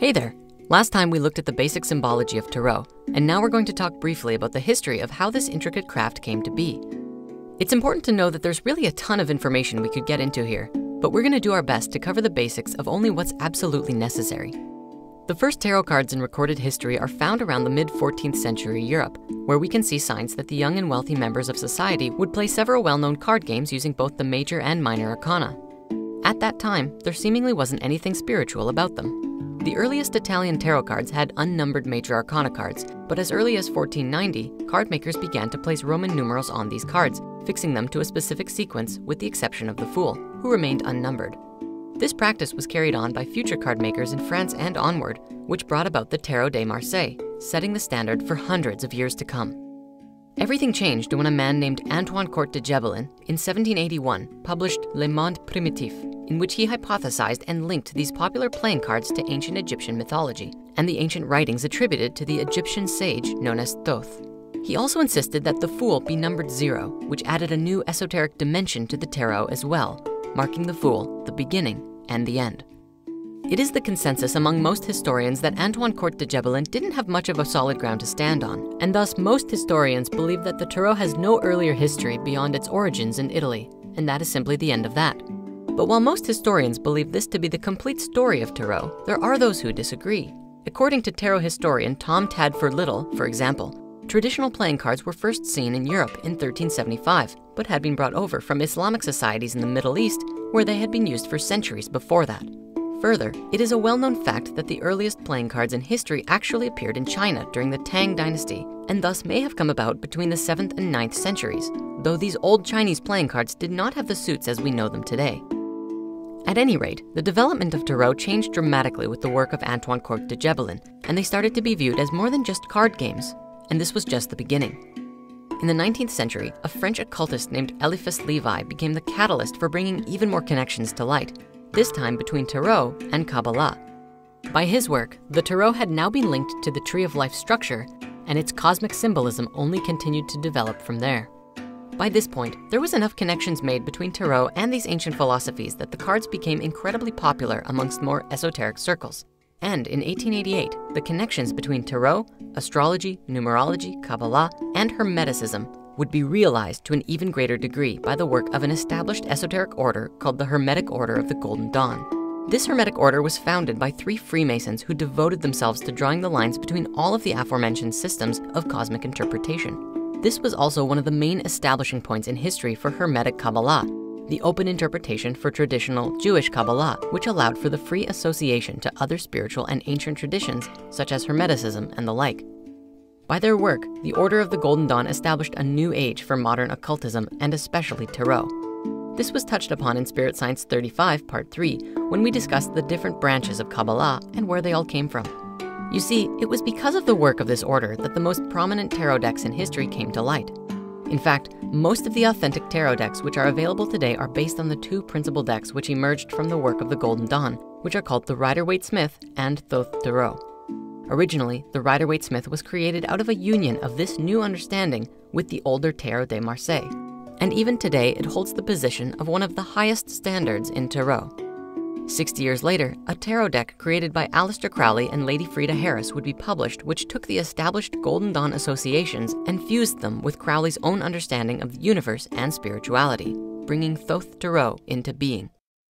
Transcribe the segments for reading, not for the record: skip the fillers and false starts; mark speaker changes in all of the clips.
Speaker 1: Hey there! Last time we looked at the basic symbology of tarot, and now we're going to talk briefly about the history of how this intricate craft came to be. It's important to know that there's really a ton of information we could get into here, but we're gonna do our best to cover the basics of only what's absolutely necessary. The first tarot cards in recorded history are found around the mid-14th century Europe, where we can see signs that the young and wealthy members of society would play several well-known card games using both the major and minor arcana. At that time, there seemingly wasn't anything spiritual about them. The earliest Italian tarot cards had unnumbered major arcana cards, but as early as 1490, card makers began to place Roman numerals on these cards, fixing them to a specific sequence with the exception of the Fool, who remained unnumbered. This practice was carried on by future card makers in France and onward, which brought about the Tarot de Marseille, setting the standard for hundreds of years to come. Everything changed when a man named Antoine Court de Gebelin in 1781 published Le Monde Primitif, in which he hypothesized and linked these popular playing cards to ancient Egyptian mythology and the ancient writings attributed to the Egyptian sage known as Thoth. He also insisted that the Fool be numbered 0, which added a new esoteric dimension to the tarot as well, marking the Fool the beginning and the end. It is the consensus among most historians that Antoine Court de Gebelin didn't have much of a solid ground to stand on, and thus most historians believe that the tarot has no earlier history beyond its origins in Italy, and that is simply the end of that. But while most historians believe this to be the complete story of tarot, there are those who disagree. According to tarot historian Tom Tadford Little, for example, traditional playing cards were first seen in Europe in 1375, but had been brought over from Islamic societies in the Middle East, where they had been used for centuries before that. Further, it is a well-known fact that the earliest playing cards in history actually appeared in China during the Tang dynasty, and thus may have come about between the 7th and 9th centuries, though these old Chinese playing cards did not have the suits as we know them today. At any rate, the development of tarot changed dramatically with the work of Antoine Court de Gebelin, and they started to be viewed as more than just card games, and this was just the beginning. In the 19th century, a French occultist named Eliphas Levi became the catalyst for bringing even more connections to light, this time between tarot and Kabbalah. By his work, the tarot had now been linked to the Tree of Life structure, and its cosmic symbolism only continued to develop from there. By this point, there was enough connections made between tarot and these ancient philosophies that the cards became incredibly popular amongst more esoteric circles. And in 1888, the connections between tarot, astrology, numerology, Kabbalah, and Hermeticism would be realized to an even greater degree by the work of an established esoteric order called the Hermetic Order of the Golden Dawn. This Hermetic Order was founded by 3 Freemasons who devoted themselves to drawing the lines between all of the aforementioned systems of cosmic interpretation. This was also one of the main establishing points in history for Hermetic Kabbalah, the open interpretation for traditional Jewish Kabbalah, which allowed for the free association to other spiritual and ancient traditions, such as Hermeticism and the like. By their work, the Order of the Golden Dawn established a new age for modern occultism and especially tarot. This was touched upon in Spirit Science 35, Part 3, when we discussed the different branches of Kabbalah and where they all came from. You see, it was because of the work of this order that the most prominent tarot decks in history came to light. In fact, most of the authentic tarot decks which are available today are based on the 2 principal decks which emerged from the work of the Golden Dawn, which are called the Rider-Waite-Smith and Thoth Tarot. Originally, the Rider-Waite-Smith was created out of a union of this new understanding with the older Tarot de Marseille. And even today, it holds the position of one of the highest standards in tarot. 60 years later, a tarot deck created by Aleister Crowley and Lady Frieda Harris would be published, which took the established Golden Dawn associations and fused them with Crowley's own understanding of the universe and spirituality, bringing Thoth Tarot into being.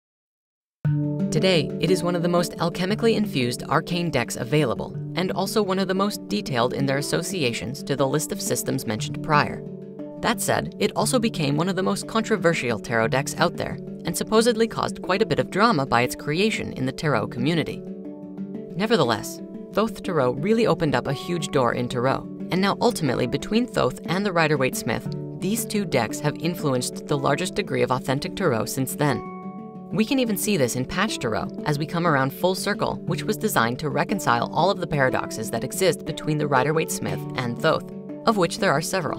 Speaker 1: Today, it is one of the most alchemically infused arcane decks available, and also one of the most detailed in their associations to the list of systems mentioned prior. That said, it also became one of the most controversial tarot decks out there, and supposedly caused quite a bit of drama by its creation in the tarot community. Nevertheless, Thoth Tarot really opened up a huge door in tarot, and now ultimately between Thoth and the Rider-Waite-Smith, these 2 decks have influenced the largest degree of authentic tarot since then. We can even see this in Patch Tarot as we come around full circle, which was designed to reconcile all of the paradoxes that exist between the Rider-Waite-Smith and Thoth, of which there are several.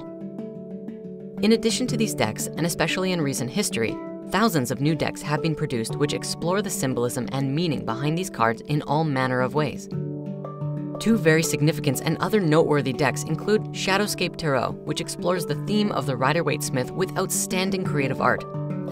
Speaker 1: In addition to these decks, and especially in recent history, thousands of new decks have been produced which explore the symbolism and meaning behind these cards in all manner of ways. 2 very significant and other noteworthy decks include Shadowscape Tarot, which explores the theme of the Rider-Waite-Smith with outstanding creative art,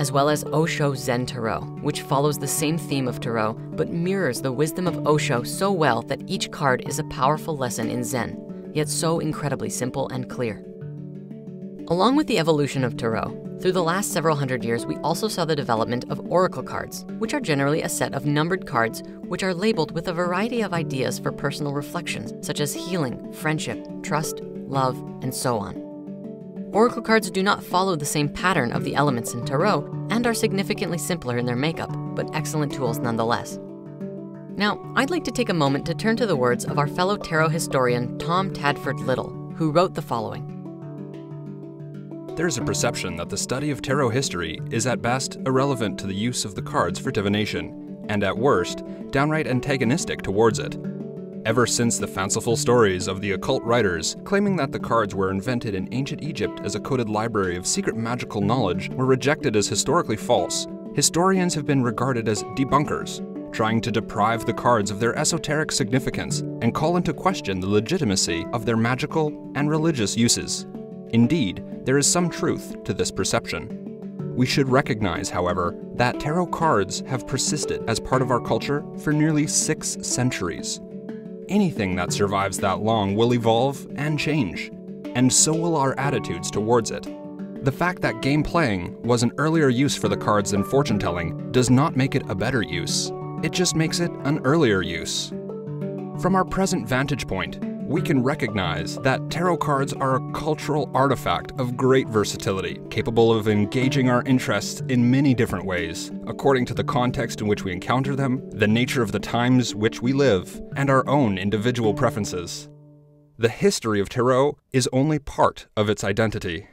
Speaker 1: as well as Osho Zen Tarot, which follows the same theme of Tarot, but mirrors the wisdom of Osho so well that each card is a powerful lesson in Zen, yet so incredibly simple and clear. Along with the evolution of Tarot, through the last several hundred years, we also saw the development of oracle cards, which are generally a set of numbered cards which are labeled with a variety of ideas for personal reflections, such as healing, friendship, trust, love, and so on. Oracle cards do not follow the same pattern of the elements in Tarot and are significantly simpler in their makeup, but excellent tools nonetheless. Now, I'd like to take a moment to turn to the words of our fellow tarot historian, Tom Tadford Little, who wrote the following.
Speaker 2: There is a perception that the study of tarot history is at best irrelevant to the use of the cards for divination, and at worst, downright antagonistic towards it. Ever since the fanciful stories of the occult writers claiming that the cards were invented in ancient Egypt as a coded library of secret magical knowledge were rejected as historically false, historians have been regarded as debunkers, trying to deprive the cards of their esoteric significance and call into question the legitimacy of their magical and religious uses. Indeed, there is some truth to this perception. We should recognize, however, that tarot cards have persisted as part of our culture for nearly 6 centuries. Anything that survives that long will evolve and change, and so will our attitudes towards it. The fact that game playing was an earlier use for the cards than fortune telling does not make it a better use. It just makes it an earlier use. From our present vantage point, we can recognize that tarot cards are a cultural artifact of great versatility, capable of engaging our interests in many different ways, according to the context in which we encounter them, the nature of the times which we live, and our own individual preferences. The history of tarot is only part of its identity.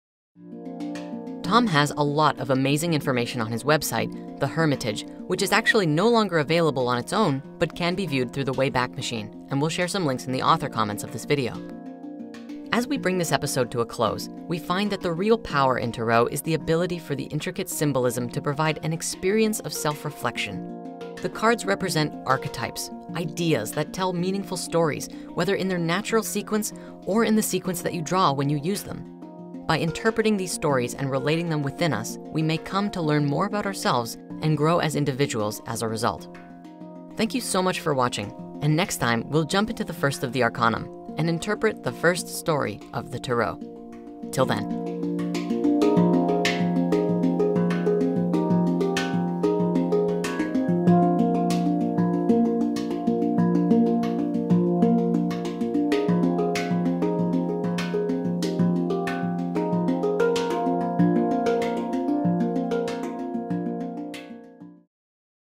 Speaker 1: Tom has a lot of amazing information on his website, The Hermitage, which is actually no longer available on its own, but can be viewed through the Wayback Machine, and we'll share some links in the author comments of this video. As we bring this episode to a close, we find that the real power in Tarot is the ability for the intricate symbolism to provide an experience of self-reflection. The cards represent archetypes, ideas that tell meaningful stories, whether in their natural sequence or in the sequence that you draw when you use them. By interpreting these stories and relating them within us, we may come to learn more about ourselves and grow as individuals as a result. Thank you so much for watching, and next time we'll jump into the first of the Arcanum and interpret the first story of the Tarot. Till then.